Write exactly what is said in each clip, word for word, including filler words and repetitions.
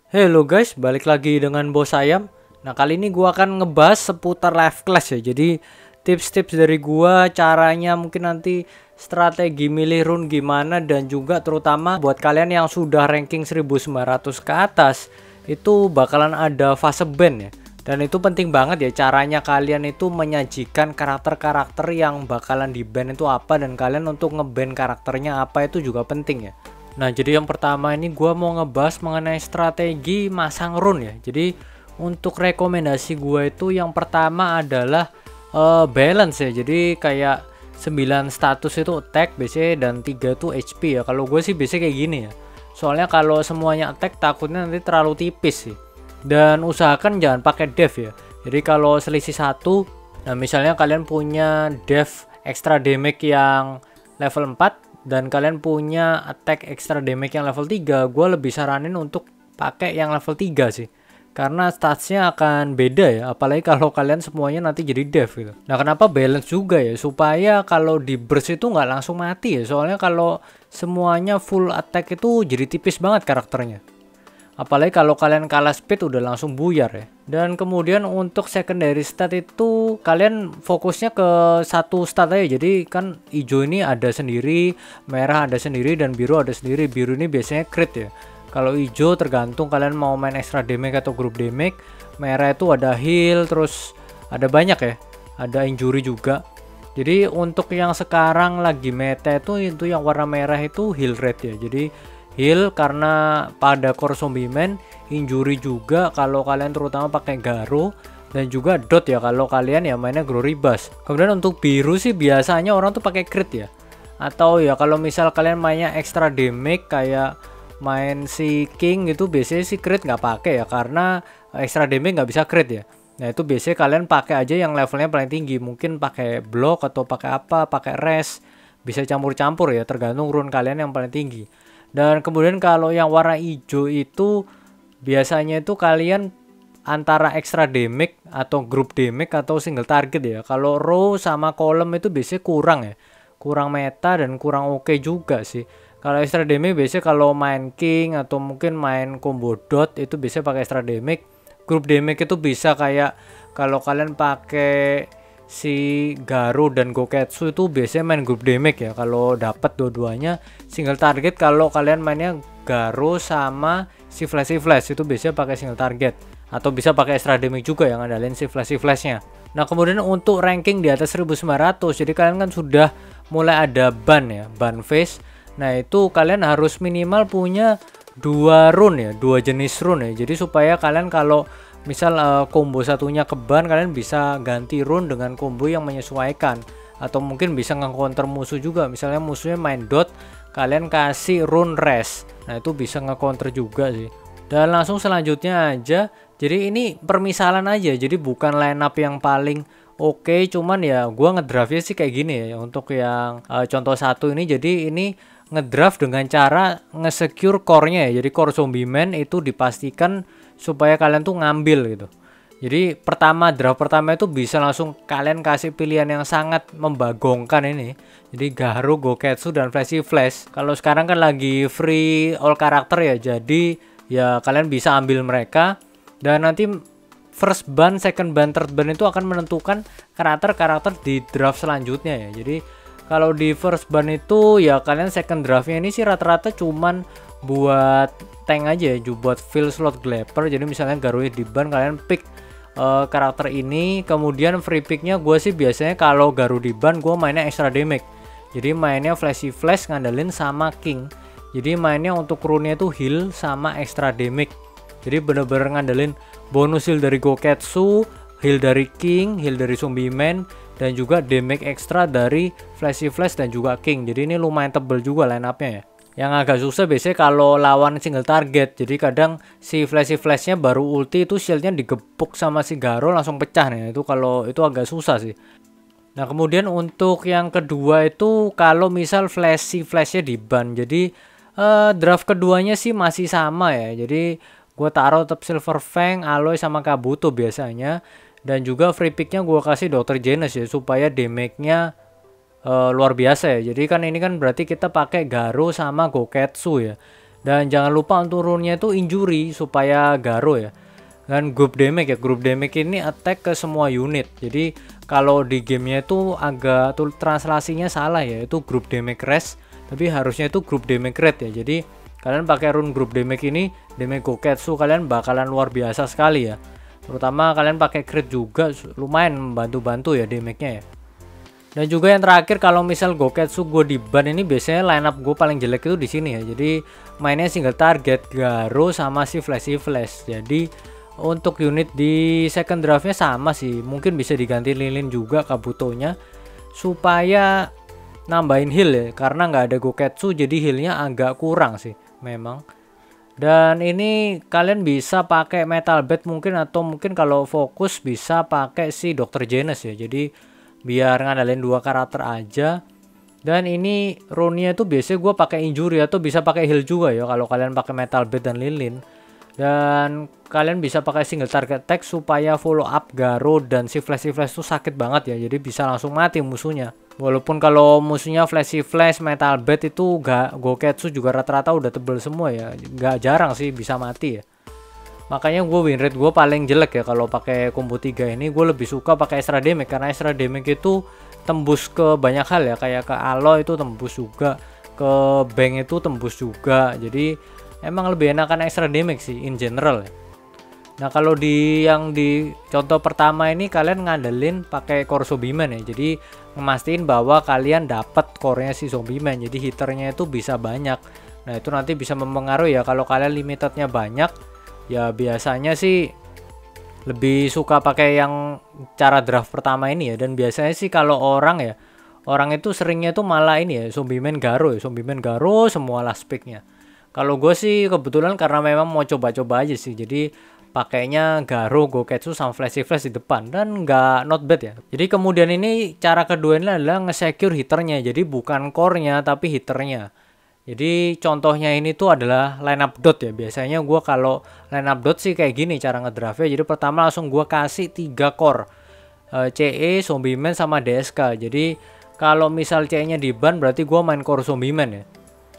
Halo guys, balik lagi dengan Bos Ayam. Nah, kali ini gua akan ngebahas seputar live class ya. Jadi tips-tips dari gua, caranya mungkin nanti strategi milih rune gimana, dan juga terutama buat kalian yang sudah ranking seribu sembilan ratus ke atas, itu bakalan ada fase ban ya. Dan itu penting banget ya, caranya kalian itu menyajikan karakter-karakter yang bakalan di ban itu apa, dan kalian untuk ngeban karakternya apa itu juga penting ya. Nah, jadi yang pertama ini gua mau ngebahas mengenai strategi masang rune ya. Jadi untuk rekomendasi gua itu yang pertama adalah uh, balance ya. Jadi kayak sembilan status itu attack biasanya, dan tiga itu H P ya. Kalau gue sih biasanya kayak gini ya. Soalnya kalau semuanya attack takutnya nanti terlalu tipis sih. Dan usahakan jangan pakai dev ya. Jadi kalau selisih satu, nah misalnya kalian punya dev extra damage yang level empat dan kalian punya attack extra damage yang level tiga, gue lebih saranin untuk pakai yang level tiga sih, karena statsnya akan beda ya, apalagi kalau kalian semuanya nanti jadi dev gitu. Nah, kenapa balance juga ya, supaya kalau di burst itu nggak langsung mati ya, soalnya kalau semuanya full attack itu jadi tipis banget karakternya. Apalagi kalau kalian kalah speed udah langsung buyar ya. Dan kemudian untuk secondary stat itu kalian fokusnya ke satu stat aja. Jadi kan hijau ini ada sendiri, merah ada sendiri, dan biru ada sendiri. Biru ini biasanya crit ya. Kalau hijau tergantung kalian mau main extra damage atau group damage. Merah itu ada heal, terus ada banyak ya. Ada injury juga. Jadi untuk yang sekarang lagi meta itu itu yang warna merah itu heal rate ya. Jadi heal karena pada core zombie man, injury juga kalau kalian terutama pakai Garo, dan juga dot ya kalau kalian ya mainnya glory bus. Kemudian untuk biru sih biasanya orang tuh pakai crit ya, atau ya kalau misal kalian mainnya extra damage kayak main si king itu biasanya si crit nggak pakai ya, karena extra damage nggak bisa crit ya. Nah, itu biasanya kalian pakai aja yang levelnya paling tinggi, mungkin pakai block atau pakai apa, pakai res, bisa campur-campur ya, tergantung rune kalian yang paling tinggi. Dan kemudian kalau yang warna hijau itu biasanya itu kalian antara extra damage atau group damage atau single target ya. Kalau row sama column itu biasanya kurang ya, kurang meta dan kurang oke okay juga sih. Kalau extra damage biasanya kalau main king atau mungkin main combo dot itu bisa pakai extra damage. Group damage itu bisa kayak kalau kalian pakai si Garo dan Goketsu itu biasanya main group damage ya kalau dapat dua-duanya. Single target kalau kalian mainnya Garo sama si flashy flash itu biasanya pakai single target, atau bisa pakai extra damage juga yang ngandalin si flashy flashnya. Nah, kemudian untuk ranking di atas seribu sembilan ratus, jadi kalian kan sudah mulai ada ban ya, ban phase. Nah, itu kalian harus minimal punya dua rune ya, dua jenis rune ya. Jadi supaya kalian kalau misal uh, combo satunya ke ban, kalian bisa ganti rune dengan combo yang menyesuaikan, atau mungkin bisa nge-counter musuh juga. Misalnya musuhnya main dot, kalian kasih rune res, nah itu bisa nge-counter juga sih. Dan langsung selanjutnya aja, jadi ini permisalan aja, jadi bukan line up yang paling oke, okay, cuman ya gua ngedraftnya sih kayak gini ya. Untuk yang uh, contoh satu ini, jadi ini ngedraft dengan cara nge-secure core-nya ya. Jadi core zombie man itu dipastikan supaya kalian tuh ngambil gitu. Jadi pertama, draft pertama itu bisa langsung kalian kasih pilihan yang sangat membagongkan ini. Jadi Garo, Goketsu, dan Flashy Flash. Kalau sekarang kan lagi free all karakter ya, jadi ya kalian bisa ambil mereka. Dan nanti first ban, second ban, third ban itu akan menentukan karakter-karakter di draft selanjutnya ya. Jadi kalau di first ban itu ya kalian second draftnya ini sih rata-rata cuman buat tank aja ya, buat fill slot Glapper. Jadi misalnya Garo di ban, kalian pick uh, karakter ini. Kemudian free picknya gue sih biasanya kalau Garo di ban gue mainnya extra damage. Jadi mainnya flashy flash ngandelin sama king. Jadi mainnya untuk rune itu heal sama extra damage. Jadi bener-bener ngandelin bonus heal dari Goketsu, heal dari king, heal dari zombie man, dan juga damage extra dari flashy flash dan juga king. Jadi ini lumayan tebel juga line up-nya ya. Yang agak susah biasanya kalau lawan single target. Jadi kadang si flashy flashnya baru ulti itu shieldnya digepuk sama si Garo langsung pecah nih. Itu kalau itu agak susah sih. Nah, kemudian untuk yang kedua itu kalau misal flashy flashnya di ban. Jadi uh, draft keduanya sih masih sama ya. Jadi gue taruh tetap Silver Fang, Aloy, sama Kabuto biasanya. Dan juga free picknya gue kasih dokter Genes ya, supaya damage-nya uh, luar biasa ya. Jadi kan ini kan berarti kita pakai Garo sama Goketsu ya. Dan jangan lupa untuk rune-nya itu injury supaya Garo ya. Dan group damage ya, group damage ini attack ke semua unit. Jadi kalau di gamenya itu agak tuh translasinya salah ya, itu group damage rest, tapi harusnya itu group damage rate ya. Jadi kalian pakai rune group damage ini, damage Goketsu kalian bakalan luar biasa sekali ya. Terutama kalian pakai crit juga lumayan membantu-bantu ya damage-nya ya. Dan juga yang terakhir, kalau misal Goketsu gue di ban ini biasanya line up gue paling jelek itu di sini ya. Jadi mainnya single target Garo sama si Flashy Flash. Jadi untuk unit di second draftnya sama sih, mungkin bisa diganti Lilin juga Kabutonya supaya nambahin heal ya, karena nggak ada Goketsu jadi healnya agak kurang sih memang. Dan ini kalian bisa pakai Metal Bed mungkin, atau mungkin kalau fokus bisa pakai si dokter Genes ya. Jadi biar ngandalin dua karakter aja. Dan ini rune-nya itu biasanya gue pakai injury atau bisa pakai heal juga ya kalau kalian pakai Metal Bed dan Lilin. Dan kalian bisa pakai single target attack supaya follow up Garo dan si Flashy Flash tuh sakit banget ya. Jadi bisa langsung mati musuhnya. Walaupun kalau musuhnya Flashy Flash, Metal Bed itu gak Goketsu juga rata-rata udah tebel semua ya. Gak jarang sih bisa mati ya. Makanya gue win rate gue paling jelek ya kalau pakai combo tiga ini. Gue lebih suka pakai extra damage karena extra damage itu tembus ke banyak hal ya. Kayak ke Aloy itu tembus juga, ke Bank itu tembus juga. Jadi emang lebih enakan extra damage sih in general ya. Nah kalau di yang di contoh pertama ini kalian ngandelin pakai core Zombieman ya. Jadi ngemastiin bahwa kalian dapat core-nya si Zombieman. Jadi hitternya itu bisa banyak. Nah itu nanti bisa mempengaruhi ya. Kalau kalian limitednya banyak, ya biasanya sih lebih suka pakai yang cara draft pertama ini ya. Dan biasanya sih kalau orang ya, orang itu seringnya tuh malah ini ya, Zombieman Garo ya. Zombieman Garo semua last pick-nya. Kalau gue sih kebetulan karena memang mau coba-coba aja sih. Jadi pakainya Garo, Goketsu sama Flashy Flash di depan dan nggak not bad ya. Jadi kemudian ini cara kedua ini adalah nge-secure hitternya. Jadi bukan core-nya tapi hitternya. Jadi contohnya ini tuh adalah line up dot ya. Biasanya gue kalau line up dot sih kayak gini cara ngedraftnya. Jadi pertama langsung gue kasih tiga core, e, C E, Zombieman sama D S K. Jadi kalau misal C E-nya di ban berarti gue main core Zombieman ya.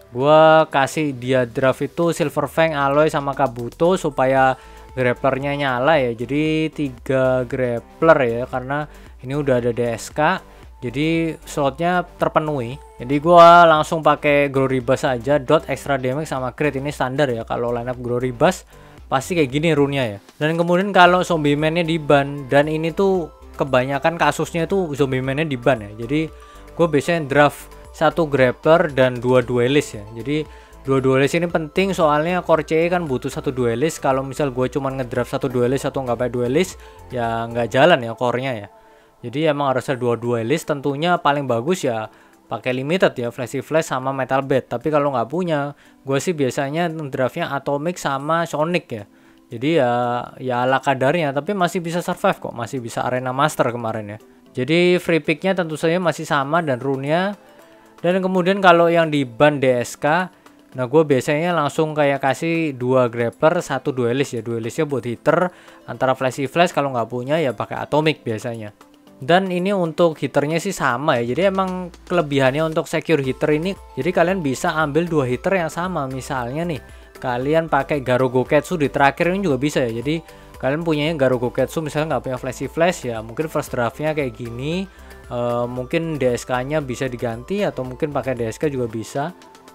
Gue kasih dia draft itu Silver Fang, Aloy sama Kabuto supaya grapplernya nyala ya. Jadi tiga grappler ya, karena ini udah ada D S K. Jadi slotnya terpenuhi. Jadi gua langsung pakai Glory Bus aja, dot extra damage sama crit. Ini standar ya kalau lineup Glory Bus pasti kayak gini rune-nya ya. Dan kemudian kalau Zombieman-nya di ban, dan ini tuh kebanyakan kasusnya tuh Zombieman-nya di ban ya. Jadi gue biasanya draft satu grappler dan dua duelist ya. Jadi dua duelist ini penting soalnya core C E kan butuh satu duelist. Kalau misal gue cuman ngedraft satu duelist atau nggak pakai duelist ya nggak jalan ya core-nya ya. Jadi emang harus ada dua duelist. Tentunya paling bagus ya pakai limited ya, Flashy Flash sama Metal Bed. Tapi kalau nggak punya, gue sih biasanya draftnya Atomic sama Sonic ya. Jadi ya ya ala kadarnya, tapi masih bisa survive kok, masih bisa Arena Master kemarin ya. Jadi free picknya tentu saja masih sama dan rune-nya. Dan kemudian kalau yang di ban D S K, nah gue biasanya langsung kayak kasih dua grappler, satu duelist ya. Duelistnya buat hitter antara Flashy Flash, kalau nggak punya ya pakai Atomic biasanya. Dan ini untuk hitternya sih sama ya. Jadi emang kelebihannya untuk secure hitter ini, jadi kalian bisa ambil dua hitter yang sama. Misalnya nih kalian pakai Garo Goketsu di terakhir ini juga bisa ya. Jadi kalian punyanya Garo Goketsu, misalnya nggak punya Flashy Flash ya, mungkin first draftnya kayak gini. Uh, mungkin D S K-nya bisa diganti atau mungkin pakai D S K juga bisa.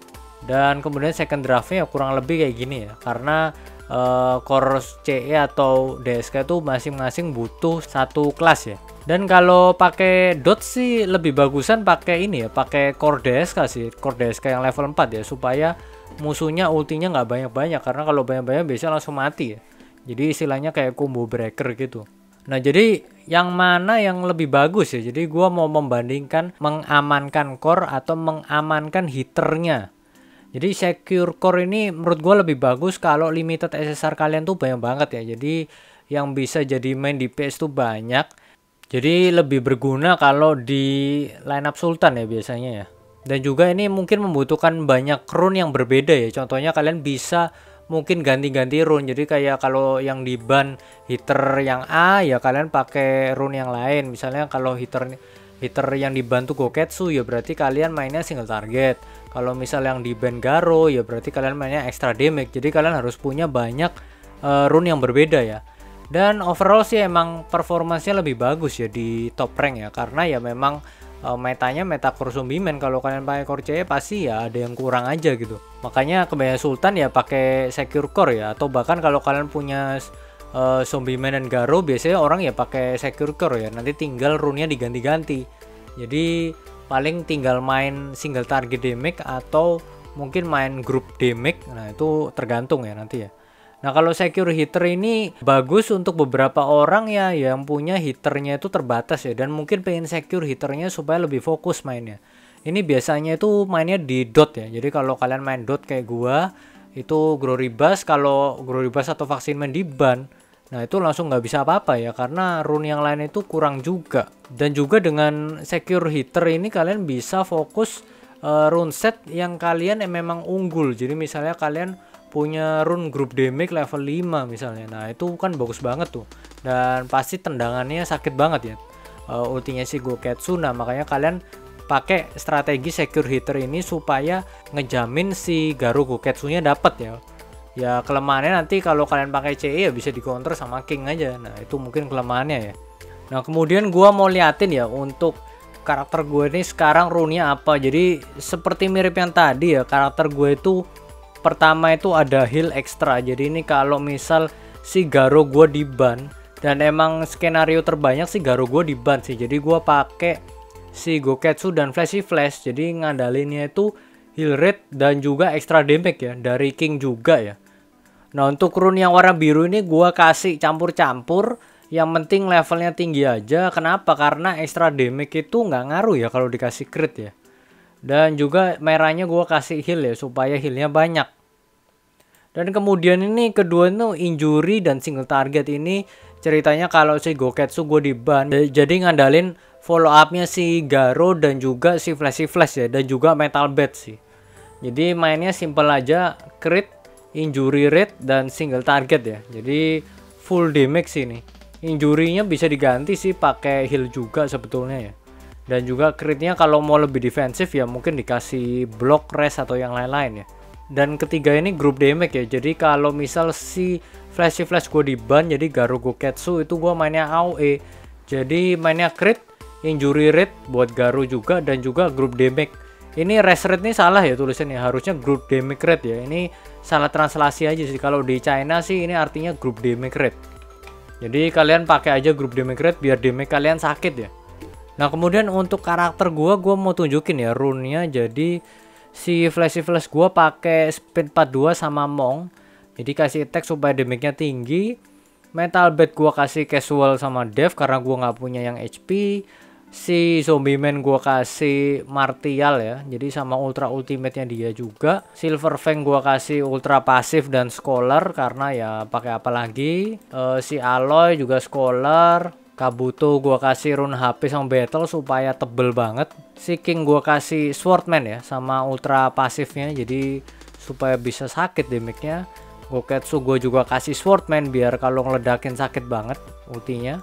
Dan kemudian second draftnya ya kurang lebih kayak gini ya, karena uh, core C E atau D S K itu masing-masing butuh satu kelas ya. Dan kalau pakai dot sih lebih bagusan pakai ini ya, pakai core D S K sih, core D S K yang level empat ya, supaya musuhnya ultinya nggak banyak-banyak, karena kalau banyak-banyak biasanya langsung mati ya. Jadi istilahnya kayak combo breaker gitu. Nah jadi yang mana yang lebih bagus ya? Jadi gua mau membandingkan mengamankan core atau mengamankan hitternya. Jadi secure core ini menurut gua lebih bagus kalau limited S S R kalian tuh banyak banget ya. Jadi yang bisa jadi main D P S tuh banyak. Jadi lebih berguna kalau di lineup Sultan ya biasanya ya. Dan juga ini mungkin membutuhkan banyak rune yang berbeda ya. Contohnya kalian bisa mungkin ganti-ganti rune. Jadi kayak kalau yang di ban hitter yang A ya kalian pakai rune yang lain. Misalnya kalau hitter hitter yang dibantu Goketsu ya berarti kalian mainnya single target. Kalau misal yang di ban Garo ya berarti kalian mainnya extra damage. Jadi kalian harus punya banyak uh, rune yang berbeda ya. Dan overall sih emang performancenya lebih bagus ya di top rank ya, karena ya memang uh, metanya meta core zombie man. Kalau kalian pakai core C pasti ya ada yang kurang aja gitu. Makanya kebanyakan Sultan ya pakai secure core ya, atau bahkan kalau kalian punya uh, zombie man dan Garo biasanya orang ya pakai secure core ya. Nanti tinggal rune-nya diganti-ganti. Jadi paling tinggal main single target damage atau mungkin main group damage. Nah itu tergantung ya nanti ya. Nah kalau secure hitter ini bagus untuk beberapa orang ya yang punya hitternya itu terbatas ya, dan mungkin pengen secure hitternya supaya lebih fokus mainnya. Ini biasanya itu mainnya di dot ya. Jadi kalau kalian main dot kayak gua itu Glory Bus, kalau Glory Bus atau vaksin main di ban, nah itu langsung nggak bisa apa-apa ya, karena rune yang lain itu kurang juga. Dan juga dengan secure hitter ini kalian bisa fokus uh, rune set yang kalian yang memang unggul. Jadi misalnya kalian punya rune group damage level lima misalnya, nah itu kan bagus banget tuh, dan pasti tendangannya sakit banget ya, uh, ultinya si Goketsu. Nah makanya kalian pakai strategi secure hitter ini supaya ngejamin si Garo Goketsunya dapat ya. Ya kelemahannya nanti kalau kalian pakai C E ya bisa di counter sama King aja. Nah itu mungkin kelemahannya ya. Nah kemudian gua mau liatin ya untuk karakter gue ini sekarang rune-nya apa. Jadi seperti mirip yang tadi ya, karakter gue itu pertama itu ada heal extra. Jadi ini kalau misal si Garo gue di ban, dan emang skenario terbanyak si Garo gue di ban sih. Jadi gue pakai si Goketsu dan Flashy Flash. Jadi ngandalinnya itu heal rate dan juga extra damage ya, dari King juga ya. Nah untuk rune yang warna biru ini gue kasih campur-campur, yang penting levelnya tinggi aja. Kenapa? Karena extra damage itu nggak ngaruh ya kalau dikasih crit ya. Dan juga merahnya gue kasih heal ya, supaya healnya banyak. Dan kemudian ini kedua itu injury dan single target. Ini ceritanya kalau si Goketsu gue di ban, jadi ngandalin follow upnya si Garo dan juga si Flashy Flash ya, dan juga Metal Bed sih. Jadi mainnya simple aja, crit, injury rate, dan single target ya. Jadi full damage sih ini. Injury-nya bisa diganti sih pakai heal juga sebetulnya ya. Dan juga critnya kalau mau lebih defensif ya mungkin dikasih block, rest, atau yang lain-lain ya. Dan ketiga ini group damage ya. Jadi kalau misal si Flashy Flash gue di ban, jadi Garo Goketsu itu gue mainnya A O E. Jadi mainnya crit, injury rate buat Garo juga, dan juga group damage. Ini rest rate ini salah ya tulisannya, harusnya group damage rate ya. Ini salah translasi aja sih. Kalau di China sih ini artinya group damage rate. Jadi kalian pakai aja group damage rate biar damage kalian sakit ya. Nah kemudian untuk karakter gua, gua mau tunjukin ya rune-nya. Jadi si Flashy Flash gua pakai speed empat puluh dua sama Monk. Jadi kasih attack supaya damage-nya tinggi. Metal Bed gua kasih casual sama Dev karena gua nggak punya yang H P. Si Zombie Man gua kasih Martial ya. Jadi sama ultra ultimate-nya dia juga. Silver Fang gua kasih ultra pasif dan Scholar karena ya pakai apa lagi. Uh, si Aloy juga Scholar. Kabuto gua kasih rune H P sama battle supaya tebel banget. Si King gua kasih Swordman ya sama ultra pasifnya, jadi supaya bisa sakit damage-nya. Goketsu gua juga kasih Swordman biar kalau ngeledakin sakit banget ultinya.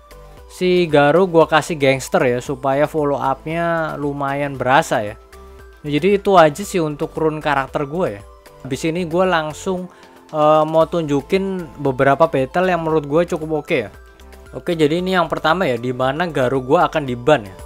Si Garo gua kasih Gangster ya supaya follow up-nya lumayan berasa ya. Nah, jadi itu aja sih untuk rune karakter gue ya. Habis ini gue langsung uh, mau tunjukin beberapa battle yang menurut gue cukup oke ya. Oke, jadi ini yang pertama ya, di mana Garo gua akan di ban ya.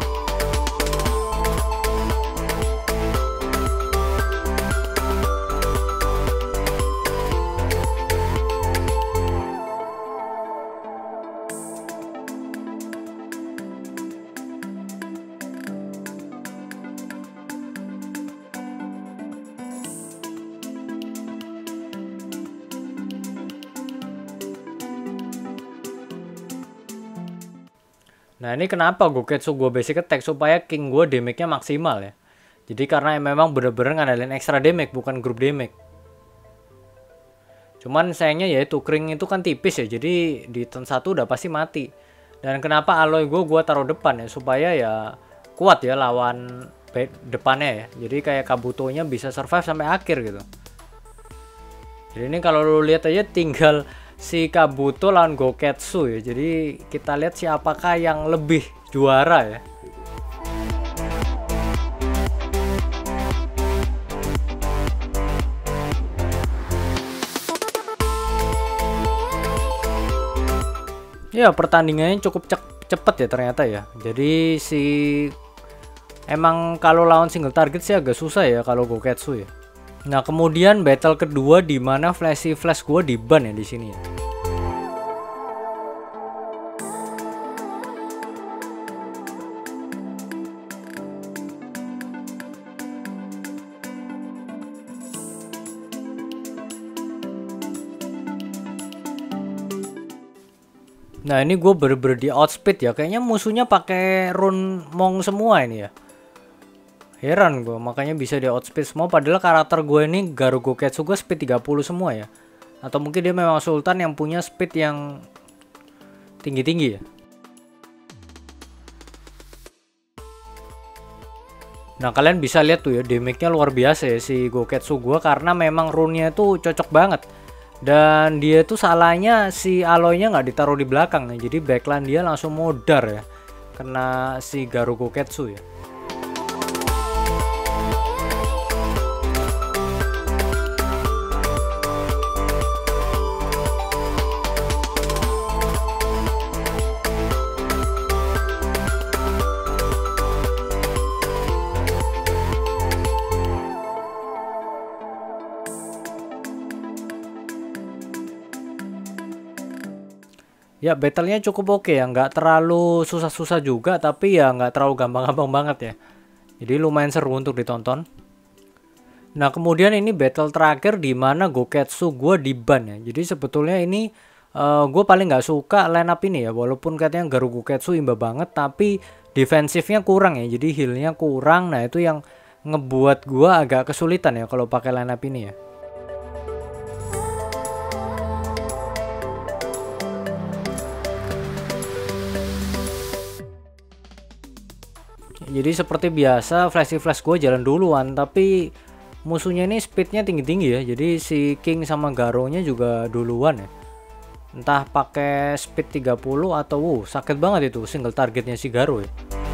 Nah ini kenapa Goketsu gue basic attack, supaya King gue damage-nya maksimal ya. Jadi karena memang bener-bener ngandalin extra damage bukan group damage. Cuman sayangnya ya itu King itu kan tipis ya, jadi di turn satu udah pasti mati. Dan kenapa Aloy gue gue taruh depan ya, supaya ya kuat ya lawan depannya ya. Jadi kayak Kabuto-nya bisa survive sampai akhir gitu. Jadi ini kalau lu lihat aja tinggal si Kabuto lawan Goketsu ya. Jadi kita lihat siapakah yang lebih juara ya. Ya pertandingannya cukup cek cepet ya ternyata ya. Jadi si emang kalau lawan single target sih agak susah ya kalau Goketsu ya. Nah kemudian battle kedua di mana flashy flash gue di ban ya di sini ya. Nah ini gue bener-bener di outspeed ya. Kayaknya musuhnya pakai rune Mong semua ini ya. Heran gue, makanya bisa di outspeed semua. Padahal karakter gue ini Garu Goketsu gue speed tiga puluh semua ya. Atau mungkin dia memang Sultan yang punya speed yang tinggi-tinggi ya. Nah kalian bisa lihat tuh ya, damage-nya luar biasa ya si Goketsu gue. Karena memang rune-nya tuh cocok banget. Dan dia tuh salahnya si Aloy-nya nggak ditaruh di belakang nih. Jadi backline dia langsung modar ya. Kena si Garu Goketsu ya. Ya battlenya cukup oke ya, nggak terlalu susah-susah juga, tapi ya nggak terlalu gampang-gampang banget ya. Jadi lumayan seru untuk ditonton. Nah kemudian ini battle terakhir di mana Goketsu gue di ban ya. Jadi sebetulnya ini uh, gue paling nggak suka line up ini ya. Walaupun katanya Garu Goketsu imba banget, tapi defensifnya kurang ya. Jadi healnya kurang. Nah itu yang ngebuat gue agak kesulitan ya kalau pakai line up ini ya. Jadi seperti biasa flashy flash gue jalan duluan, tapi musuhnya ini speednya tinggi-tinggi ya. Jadi si King sama Garonya juga duluan ya. Entah pakai speed tiga puluh atau wow, sakit banget itu single targetnya si Garo ya.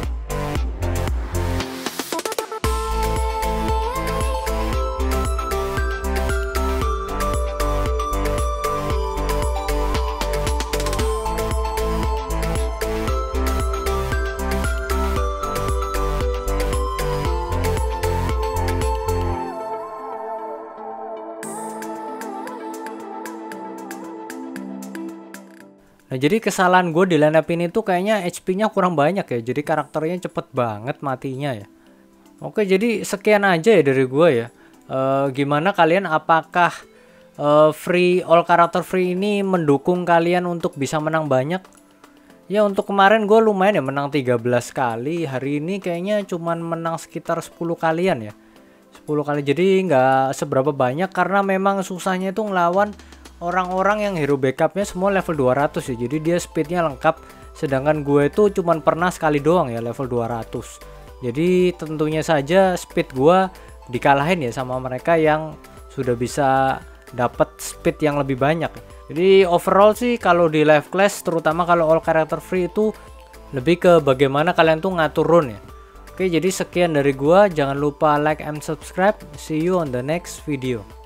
Nah jadi kesalahan gue di line up ini tuh kayaknya H P-nya kurang banyak ya. Jadi karakternya cepet banget matinya ya. Oke jadi sekian aja ya dari gue ya. E, gimana kalian, apakah e, free all karakter free ini mendukung kalian untuk bisa menang banyak? Ya untuk kemarin gue lumayan ya menang tiga belas kali. Hari ini kayaknya cuman menang sekitar sepuluh kalian ya. sepuluh kali, jadi nggak seberapa banyak karena memang susahnya itu ngelawan orang-orang yang hero backupnya semua level dua ratus ya. Jadi dia speednya lengkap. Sedangkan gue itu cuman pernah sekali doang ya level dua ratus. Jadi tentunya saja speed gue dikalahin ya sama mereka yang sudah bisa dapat speed yang lebih banyak. Jadi overall sih kalau di live class, terutama kalau all character free, itu lebih ke bagaimana kalian tuh ngatur rune ya. Oke jadi sekian dari gue. Jangan lupa like and subscribe. See you on the next video.